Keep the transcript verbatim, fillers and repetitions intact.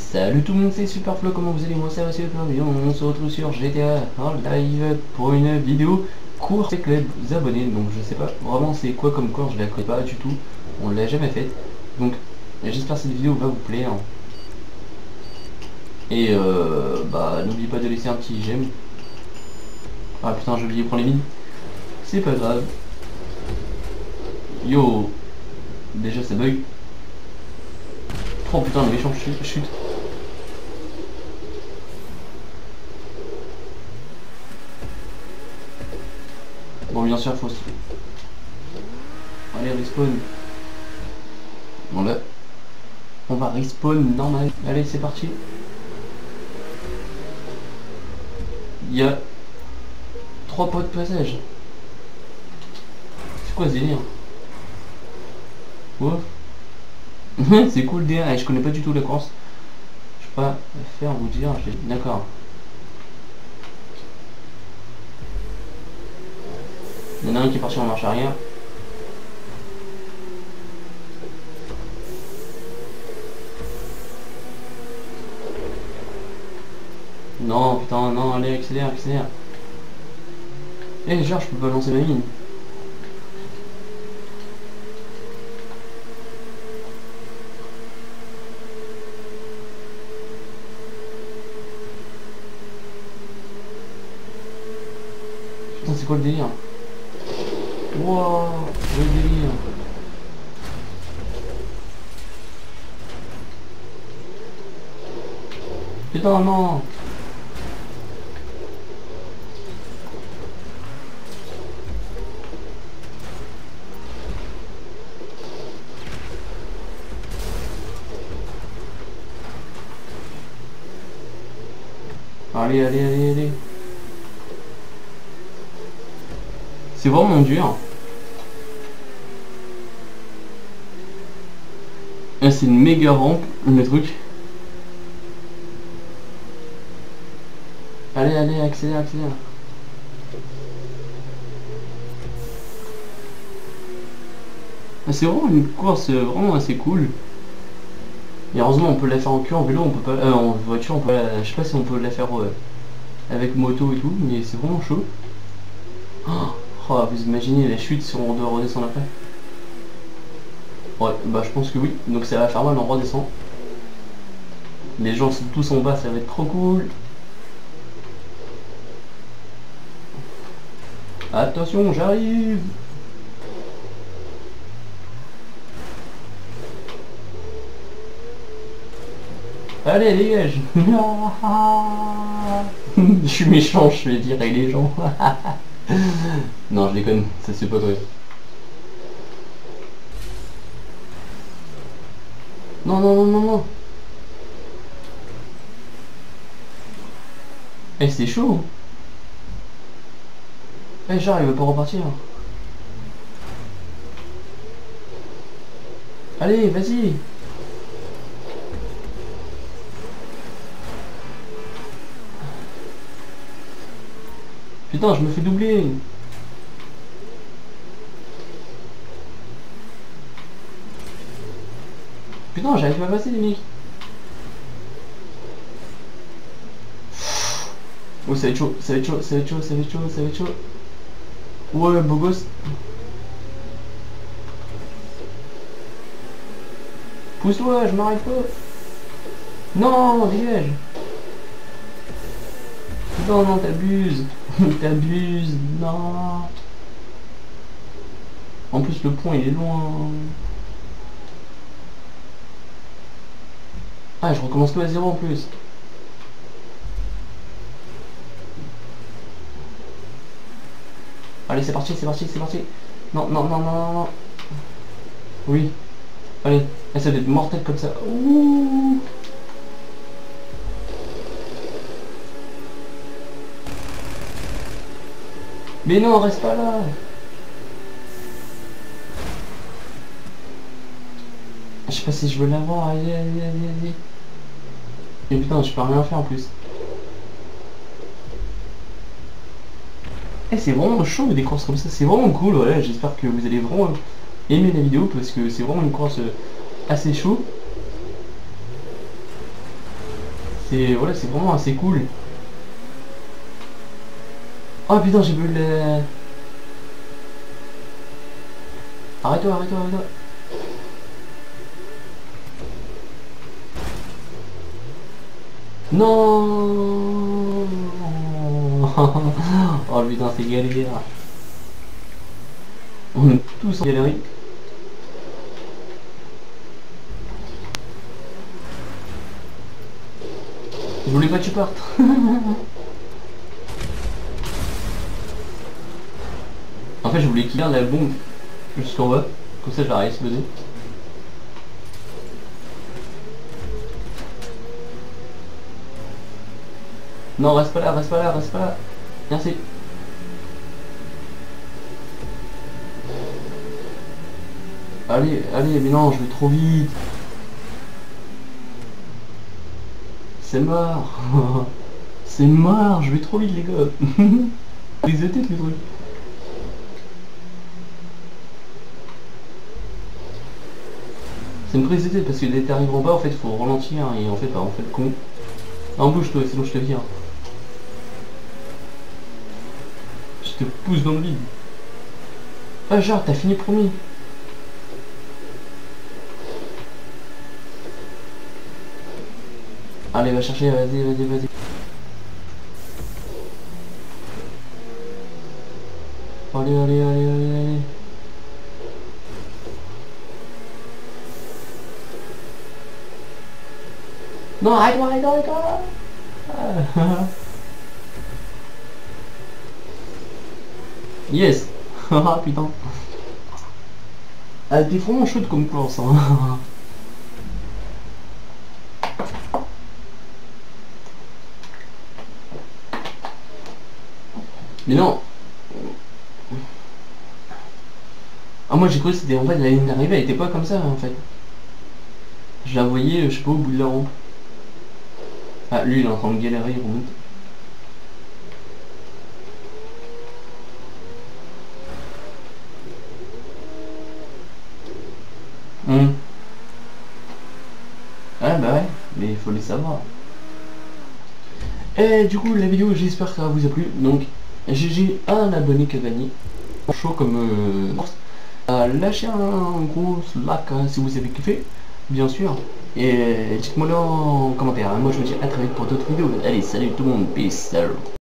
Salut tout le monde, c'est Superflo, comment vous allez? Moi ça va super bien, on se retrouve sur G T A en live pour une vidéo courte avec les abonnés. Donc je sais pas vraiment c'est quoi comme course, je la connais pas du tout, on l'a jamais faite. Donc j'espère que cette vidéo va vous plaire. Et euh, bah n'oubliez pas de laisser un petit j'aime. Ah putain, j'ai oublié de prendre les mines, c'est pas grave. Yo, déjà ça bug. Oh putain, le méchant chute, chute. Bon, bien sûr, faut se... Allez, respawn. Bon, là, on va respawn normal. Allez, c'est parti. Il y a trois pots de passage. C'est quoi ce délire? Ouf. C'est cool le délire. Je connais pas du tout la course. Je sais pas faire vous dire. D'accord. Il y en a un qui est parti en marche arrière. Non, putain, non, allez, accélère, accélère. Eh, hey, genre, je peux pas lancer ma mine. Putain, c'est quoi le délire? Wow, le délire. Putain, non. Allez, allez, allez, allez. C'est vraiment dur. Là, c'est une méga rampe, le truc. Allez, allez, accélère, accélère. C'est vraiment une course vraiment assez cool. Et heureusement on peut la faire en queue, en vélo on peut pas, euh, en voiture on peut la, je sais pas si on peut la faire euh, avec moto et tout, mais c'est vraiment chaud. Oh, oh, vous imaginez la chute si on doit redescendre après? Ouais, bah je pense que oui, donc ça va faire mal, on redescend. Les gens sont tous en bas, ça va être trop cool. Attention, j'arrive. Allez, dégage. Je suis méchant, je vais dire, et les gens. Non, je déconne, ça c'est pas vrai. Non, non, non, non, non. Eh, c'est chaud. Eh, genre, il veut pas repartir. Allez, vas-y. Putain, je me fais doubler. Putain, j'arrive pas à passer les mecs. Oh, ça va être chaud, ça va être chaud, ça va être chaud, ça va être chaud, ça va être chaud. Ouais, beau gosse. Pousse-toi, je m'arrête pas. Non, dégage. Non, non, t'abuses. T'abuses, non. En plus, le point, il est loin. Ah, je recommence tout à zéro en plus. Allez, c'est parti, c'est parti, c'est parti. Non, non, non, non, non, non. Oui. Allez, ça doit être mortel comme ça. Ouh. Mais non, reste pas là. Je sais pas si je veux l'avoir. Allez, allez, allez, allez. Et putain, je peux rien faire en plus. Eh, c'est vraiment chaud des courses comme ça, c'est vraiment cool, voilà, j'espère que vous allez vraiment aimer la vidéo parce que c'est vraiment une course assez chaud. C'est voilà, c'est vraiment assez cool. Oh putain, j'ai vu le... Arrête-toi, arrête-toi, arrête-toi. Non. Oh putain, c'est galère. On est tous en galerie. Je voulais pas que tu partes. En fait, je voulais qu'il garde la bombe jusqu'en bas. Comme ça, je vais exploser. Non, reste pas là, reste pas là, reste pas là. Merci. Allez, allez, mais non, je vais trop vite. C'est mort. C'est mort, je vais trop vite, les gars. Les têtes, les trucs. C'est une prise de tête parce que dès que t'arrives en bas, en fait, faut ralentir et en fait, bah, on fait le con. Non, bouge-toi, sinon je te vire. Je te pousse dans le vide. Ah, genre, t'as fini premier. Allez, va chercher, vas-y, vas-y, vas-y. Allez, allez, allez, allez, allez. Non, arrête-toi, arrête-toi, arrête-toi. Ah. Yes. Ah putain. Ah, t'es vraiment chaude comme course, hein. Mais non. Ah, moi j'ai cru que c'était en fait la ligne d'arrivée, elle était pas comme ça en fait. Je la voyais, je sais pas, au bout de la rampe. Ah, lui il est en train de galérer, il remonte. Hum. Ah bah ouais, mais il faut le savoir. Et du coup la vidéo, j'espère que ça vous a plu. Donc G G un abonné qui a gagné. Chaud comme euh, euh, lâchez un gros like hein, si vous avez kiffé, bien sûr. Et dites-moi là en commentaire. Moi je vous dis à très vite pour d'autres vidéos. Allez, salut tout le monde, peace. Salut.